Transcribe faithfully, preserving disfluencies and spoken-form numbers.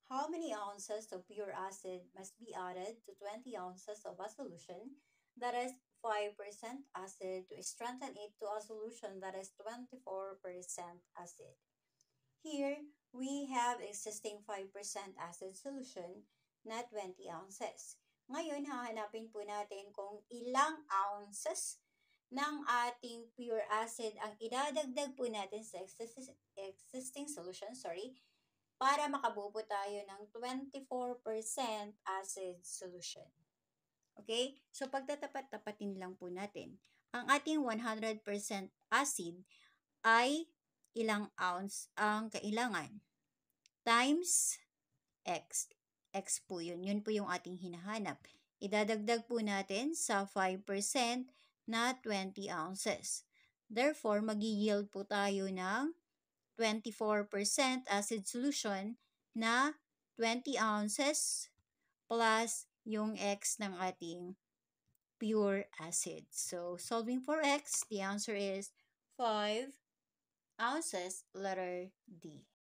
How many ounces of pure acid must be added to twenty ounces of a solution that is five percent acid to strengthen it to a solution that is twenty-four percent acid? Here, we have existing five percent acid solution na twenty ounces. Ngayon, hahanapin po natin kung ilang ounces ng ating pure acid ang idadagdag po natin sa existing solution, sorry, para makabuo po tayo ng twenty-four percent acid solution. Okay? So, pagtatapat-tapatin lang po natin. Ang ating one hundred percent acid ay ilang ounce ang kailangan? Times X. X po yun. Yun po yung ating hinahanap. Idadagdag po natin sa five percent na twenty ounces. Therefore, mag-yield po tayo ng twenty-four percent acid solution na twenty ounces plus yung X ng ating pure acid. So, solving for X, the answer is five ounces, letter D.